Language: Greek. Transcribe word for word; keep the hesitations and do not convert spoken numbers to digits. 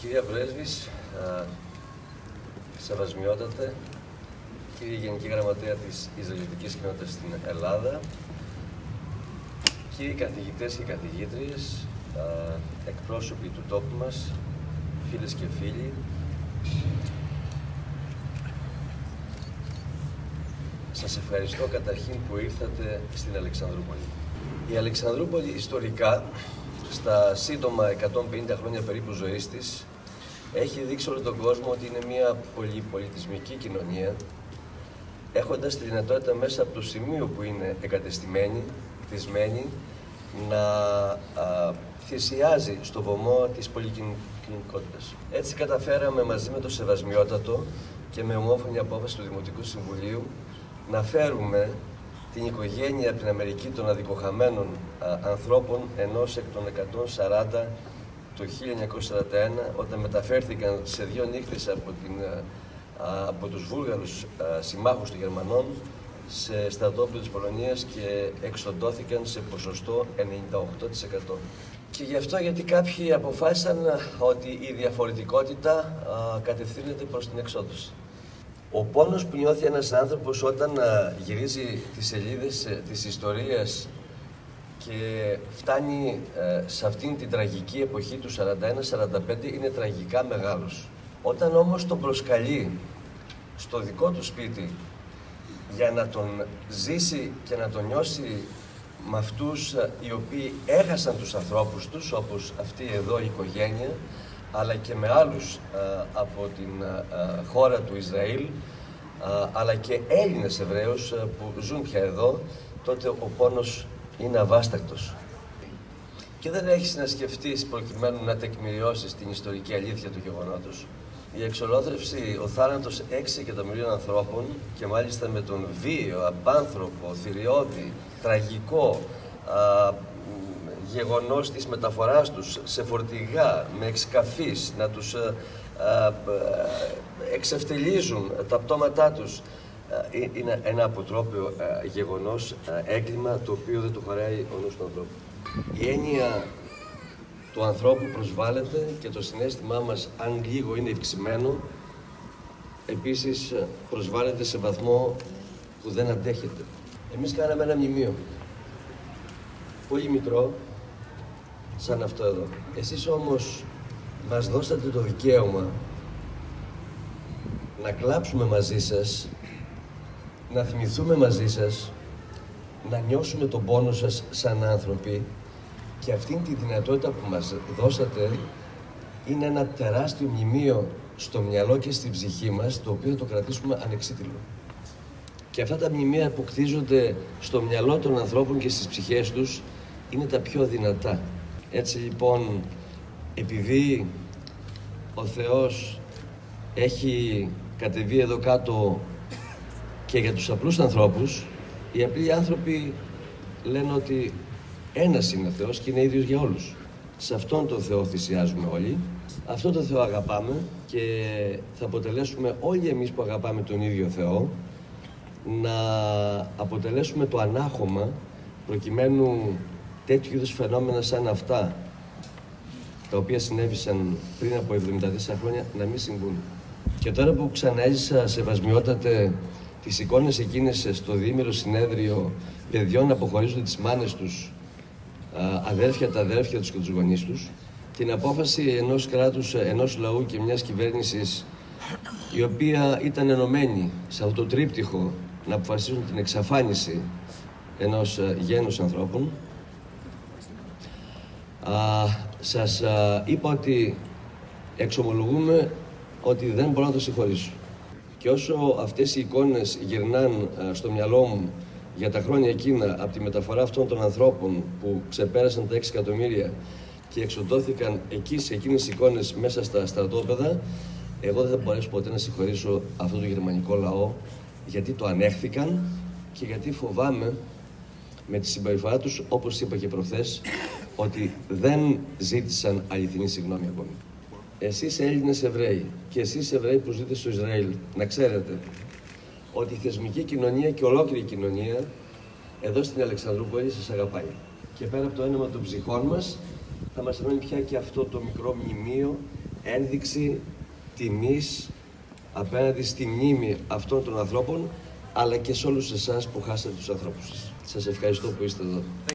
Κυρία Πρέσβης, σεβασμιότατε, κύριε Γενική Γραμματέα της Ισραηλιτικής Κοινότητας στην Ελλάδα, κύριοι καθηγητές και καθηγήτριες, εκπρόσωποι του τόπου μας, φίλες και φίλοι, σας ευχαριστώ καταρχήν που ήρθατε στην Αλεξανδρούπολη. Η Αλεξανδρούπολη ιστορικά, στα σύντομα εκατόν πενήντα χρόνια περίπου ζωής της, έχει δείξει όλο τον κόσμο ότι είναι μια πολυπολιτισμική κοινωνία, έχοντας τη δυνατότητα μέσα από το σημείο που είναι εγκατεστημένη, κτισμένη, να α, θυσιάζει στο βωμό της πολυκοινωνικότητας. Έτσι καταφέραμε μαζί με το Σεβασμιότατο και με ομόφωνη απόφαση του Δημοτικού Συμβουλίου να φέρουμε την οικογένεια από την Αμερική των αδικοχαμένων α, ανθρώπων, ενός εκ των εκατόν σαράντα το χίλια εννιακόσια σαράντα ένα, όταν μεταφέρθηκαν σε δύο νύχτες από, την, α, από τους Βούλγαρους α, συμμάχους των Γερμανών σε στρατόπεδο της Πολωνίας και εξοντώθηκαν σε ποσοστό ενενήντα οκτώ τοις εκατό. Και γι' αυτό γιατί κάποιοι αποφάσισαν ότι η διαφορετικότητα α, κατευθύνεται προς την εξόδωση. Ο πόνος που νιώθει ένας άνθρωπος όταν α, γυρίζει τις σελίδες ε, της ιστορίας και φτάνει ε, σε αυτήν την τραγική εποχή του σαράντα ένα σαράντα πέντε είναι τραγικά μεγάλος. Όταν όμως τον προσκαλεί στο δικό του σπίτι για να τον ζήσει και να τον νιώσει με αυτούς ε, οι οποίοι έχασαν τους ανθρώπους τους, όπως αυτή εδώ η οικογένεια, αλλά και με άλλους ε, από την ε, χώρα του Ισραήλ, ε, αλλά και Έλληνες Εβραίους ε, που ζουν πια εδώ, τότε ο πόνος είναι αβάστακτος. Και δεν έχεις να σκεφτείς προκειμένου να τεκμηριώσεις την ιστορική αλήθεια του γεγονότος. Η εξολόθρευση, ο θάνατος έξι εκατομμυρίων ανθρώπων και μάλιστα με τον βίαιο, απάνθρωπο, θηριώδη, τραγικό α, γεγονός της μεταφοράς τους σε φορτηγά, με εξκαφείς, να τους α, α, εξευτελίζουν τα πτώματά τους, είναι ένα αποτρόπαιο γεγονός, έγκλημα το οποίο δεν το χωράει ο νους του ανθρώπου. Η έννοια του ανθρώπου προσβάλλεται και το συναίσθημά μας, αν λίγο είναι ευξημένο, επίσης προσβάλλεται σε βαθμό που δεν αντέχεται. Εμείς κάναμε ένα μνημείο, πολύ μικρό, σαν αυτό εδώ. Εσείς όμως μας δώσατε το δικαίωμα να κλάψουμε μαζί σας, να θυμηθούμε μαζί σας, να νιώσουμε τον πόνο σας σαν άνθρωποι, και αυτήν τη δυνατότητα που μας δώσατε είναι ένα τεράστιο μνημείο στο μυαλό και στην ψυχή μας, το οποίο θα το κρατήσουμε ανεξίτηλο. Και αυτά τα μνημεία που κτίζονται στο μυαλό των ανθρώπων και στις ψυχές τους είναι τα πιο δυνατά. Έτσι λοιπόν, επειδή ο Θεός έχει κατεβεί εδώ κάτω και για τους απλούς ανθρώπους, οι απλοί άνθρωποι λένε ότι ένας είναι ο Θεός και είναι ίδιος για όλους. Σε αυτόν τον Θεό θυσιάζουμε όλοι, αυτόν τον Θεό αγαπάμε και θα αποτελέσουμε όλοι εμείς που αγαπάμε τον ίδιο Θεό να αποτελέσουμε το ανάχωμα προκειμένου τέτοιου είδους φαινόμενα σαν αυτά, τα οποία συνέβησαν πριν από εβδομήντα τέσσερα χρόνια, να μην συμβούν. Και τώρα που ξαναέζησα, Σεβασμιότατε, τις εικόνες εκείνες στο διήμερο συνέδριο παιδιών να αποχωρίζονται τις μάνες τους, αδέρφια τα αδέρφια τους και τους γονείς τους, την απόφαση ενός κράτους, ενός λαού και μιας κυβέρνησης η οποία ήταν ενωμένη σε αυτό το τρίπτυχο να αποφασίσουν την εξαφάνιση ενός γένους ανθρώπων, α, σας α, είπα ότι εξομολογούμε ότι δεν μπορώ να το συγχωρήσω. Και όσο αυτές οι εικόνες γυρνάν στο μυαλό μου για τα χρόνια εκείνα από τη μεταφορά αυτών των ανθρώπων που ξεπέρασαν τα έξι εκατομμύρια και εξοντώθηκαν εκεί σε εκείνες τις εικόνες μέσα στα στρατόπεδα, εγώ δεν θα μπορέσω ποτέ να συγχωρήσω αυτό το γερμανικό λαό, γιατί το ανέχθηκαν και γιατί φοβάμαι με τη συμπεριφορά τους, όπως είπα και προχθές, ότι δεν ζήτησαν αληθινή συγγνώμη ακόμη. Εσείς Έλληνες Εβραίοι και εσείς Εβραίοι που ζείτε στο Ισραήλ, να ξέρετε ότι η θεσμική κοινωνία και ολόκληρη η κοινωνία εδώ στην Αλεξανδρούπολη σας αγαπάει. Και πέρα από το έναμα των ψυχών μας, θα μας ανώνει πια και αυτό το μικρό μνημείο ένδειξη τιμής απέναντι στη μνήμη αυτών των ανθρώπων, αλλά και σε όλους εσάς που χάσατε τους ανθρώπους σας. Σας ευχαριστώ που είστε εδώ.